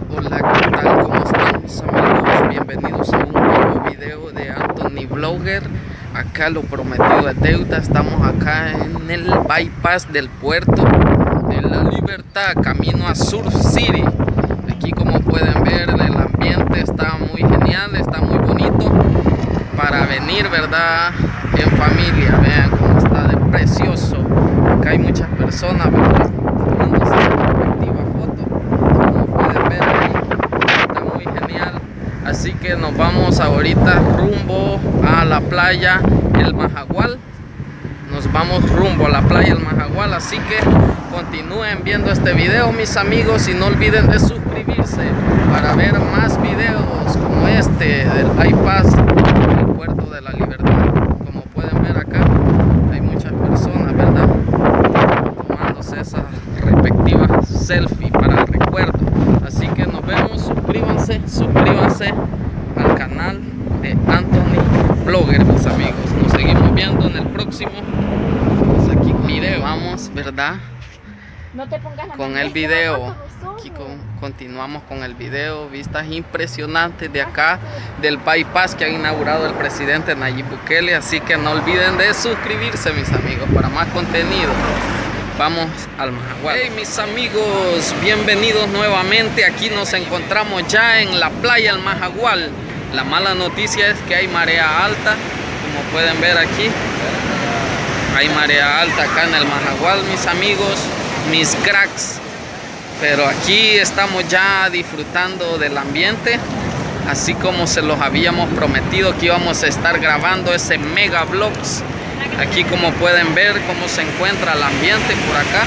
Hola, ¿qué tal? ¿Cómo están mis amigos? Bienvenidos a un nuevo video de Anthony Vlogger. Acá lo prometido es deuda. Estamos acá en el bypass del puerto de la Libertad, camino a Surf City. Aquí, como pueden ver, el ambiente está muy genial, está muy bonito para venir, ¿verdad? En familia. Vean cómo está de precioso. Acá hay muchas personas, ¿verdad? Tomándose la respectiva foto. Como pueden ver ahí, está muy genial. Así que nos vamos ahorita rumbo a la playa El Majagual. Nos vamos rumbo a la playa El Majagual. Así que continúen viendo este video, mis amigos, y no olviden de suscribirse para ver más videos como este del bypass del puerto de la Libertad. Como pueden ver acá, hay muchas personas, ¿verdad? Tomándose esa respectiva selfie para el recuerdo. Así que nos vemos, suscríbanse al canal de Anthony Vlogger, mis amigos. Nos seguimos viendo en el próximo video. Vamos, ¿verdad? No te pongas la Con el video. Aquí continuamos con el video. Vistas impresionantes de acá del bypass que ha inaugurado el presidente Nayib Bukele. Así que no olviden de suscribirse, mis amigos, para más contenido. Vamos al Majagual. Hey, mis amigos, bienvenidos nuevamente. Aquí nos encontramos ya en la playa El Majagual. La mala noticia es que hay marea alta, como pueden ver aquí. Hay marea alta acá en el Majagual, mis amigos, mis cracks. Pero aquí estamos ya disfrutando del ambiente, así como se los habíamos prometido que íbamos a estar grabando ese mega vlogs. Aquí, como pueden ver, cómo se encuentra el ambiente por acá.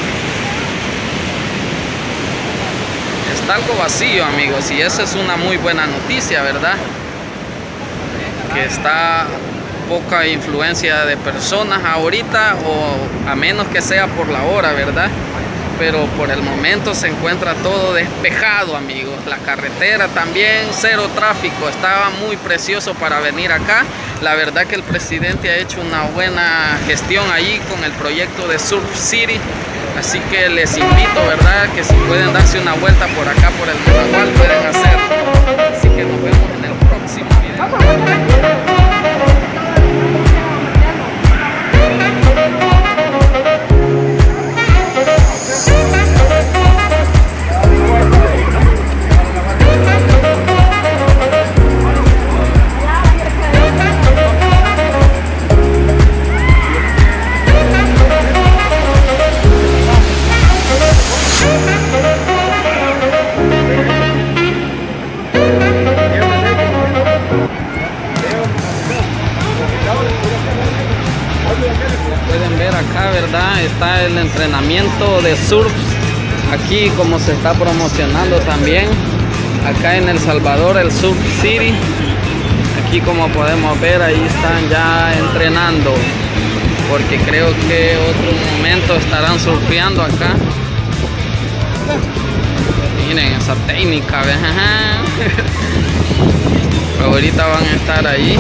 Está algo vacío, amigos, y esa es una muy buena noticia, ¿verdad? Que está poca influencia de personas ahorita, o a menos que sea por la hora, ¿verdad? Pero por el momento se encuentra todo despejado, amigos. La carretera también, cero tráfico. Estaba muy precioso para venir acá. La verdad que el presidente ha hecho una buena gestión ahí con el proyecto de Surf City. Así que les invito, ¿verdad? Que si pueden darse una vuelta por acá, por el Majagual, pueden hacerlo. Así que nos vemos en el próximo video. Pueden ver acá, ¿verdad? Está el entrenamiento de surf. Aquí, como se está promocionando también acá en El Salvador, el Surf City. Aquí, como podemos ver, ahí están ya entrenando, porque creo que otro momento estarán surfeando acá. Miren esa técnica, ¿ves? Ahorita van a estar ahí.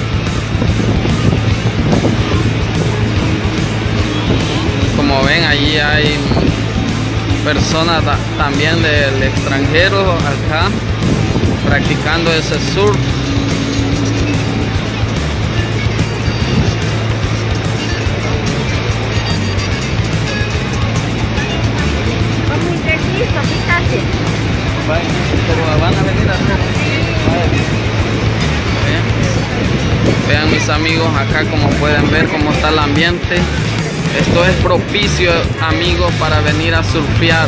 Como ven, allí hay personas también del extranjero acá practicando ese surf. Pero van a venir a hacer. Vean, mis amigos, acá como pueden ver cómo está el ambiente. Esto es propicio, amigos, para venir a surfear.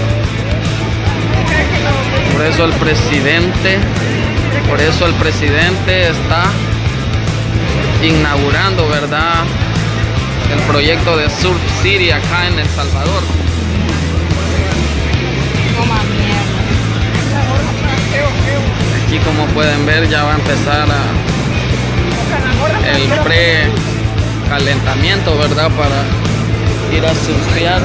Por eso el presidente está inaugurando, ¿verdad?, el proyecto de Surf City acá en El Salvador. Aquí, como pueden ver, ya va a empezar el pre-calentamiento, ¿verdad?, para ir a surfear.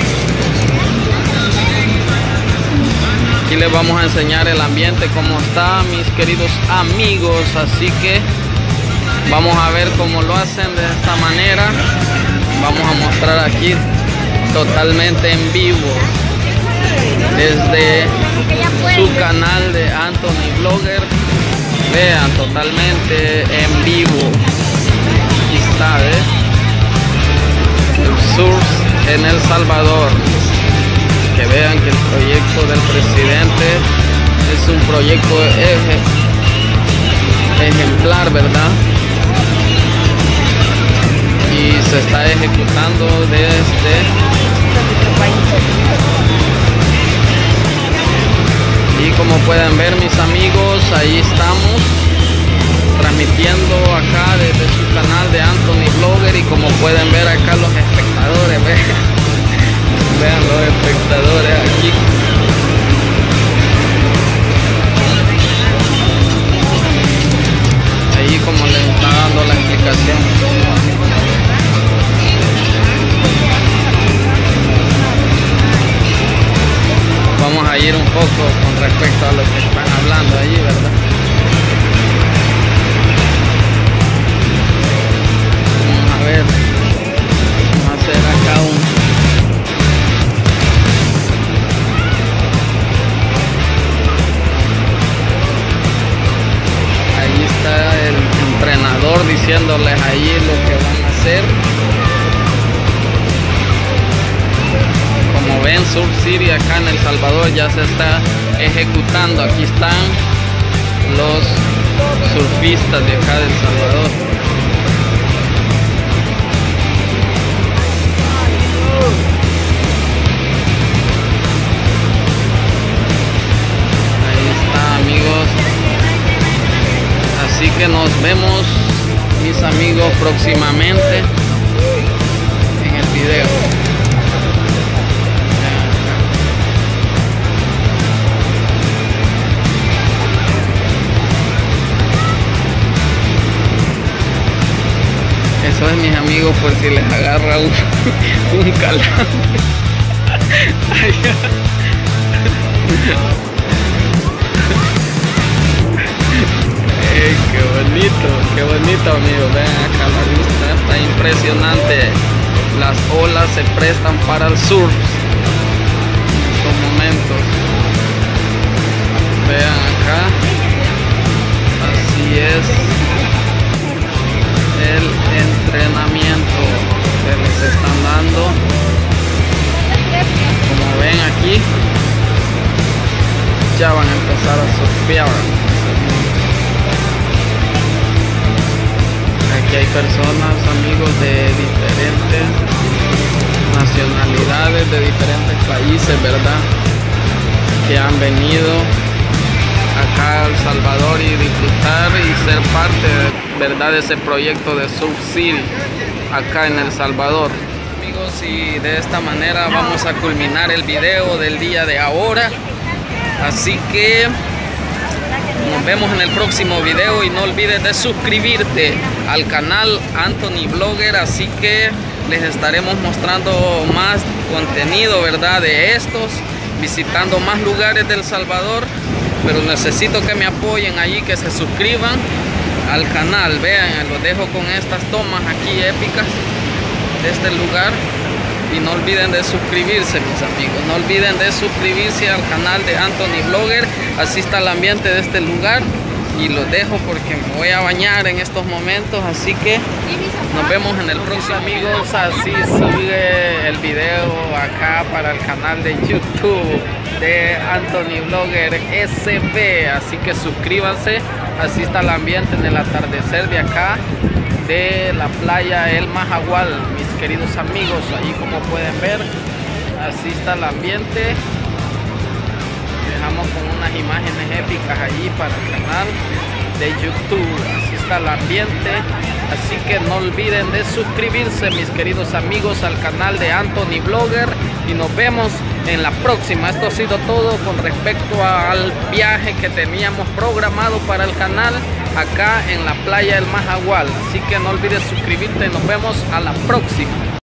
Aquí les vamos a enseñar el ambiente como está, mis queridos amigos. Así que vamos a ver cómo lo hacen de esta manera. Vamos a mostrar aquí totalmente en vivo desde su canal de Anthony Blogger. Vean, totalmente en vivo. Aquí está, el surf en El Salvador. Que vean que el proyecto del presidente es un proyecto ejemplar, ¿verdad? Y se está ejecutando y como pueden ver, mis amigos, ahí estamos transmitiendo acá desde su canal de Anthony Blogger. Y como pueden ver acá los espectadores, vean los espectadores aquí. Ahí como les está dando la explicación. Vamos a ir un poco con respecto a lo que están hablando allí, ¿verdad? Vamos a ver. Vamos a hacer acá Ahí está el entrenador diciéndoles ahí lo que van a hacer. Como ven, Surf City acá en El Salvador ya se está ejecutando. Aquí están los surfistas de acá de El Salvador. Ahí está, amigos. Así que nos vemos, mis amigos, próximamente en el video. Eso es, mis amigos, por si les agarra un calambre. Qué bonito, amigos. Vean acá la vista, está impresionante. Las olas se prestan para el surf en estos momentos. Vean acá, así es el entrenamiento que les están dando. Como ven aquí, ya van a empezar a surfear. Aquí hay personas, amigos, de diferentes nacionalidades, de diferentes países, ¿verdad? Que han venido acá a El Salvador y disfrutar y ser parte, ¿verdad?, de ese proyecto de Surf City acá en El Salvador. Amigos, y de esta manera vamos a culminar el video del día de ahora. Así que nos vemos en el próximo video y no olvides de suscribirte al canal Anthony Blogger. Así que les estaremos mostrando más contenido, ¿verdad?, de estos, visitando más lugares de El Salvador. Pero necesito que me apoyen allí, que se suscriban al canal. Vean, los dejo con estas tomas aquí épicas de este lugar. Y no olviden de suscribirse, mis amigos. No olviden de suscribirse al canal de Anthony Blogger. Así está el ambiente de este lugar. Y los dejo porque me voy a bañar en estos momentos. Así que nos vemos en el próximo, amigos. Así sigue el video acá para el canal de YouTube de Anthony Blogger SB. Así que suscríbanse. Así está el ambiente en el atardecer de acá de la playa El Majagual, mis queridos amigos. Allí, como pueden ver, así está el ambiente. Dejamos con unas imágenes épicas allí para el canal de YouTube. Así está el ambiente. Así que no olviden de suscribirse, mis queridos amigos, al canal de Anthony Blogger. Y nos vemos en la próxima. Esto ha sido todo con respecto al viaje que teníamos programado para el canal acá en la playa El Majagual. Así que no olvides suscribirte y nos vemos a la próxima.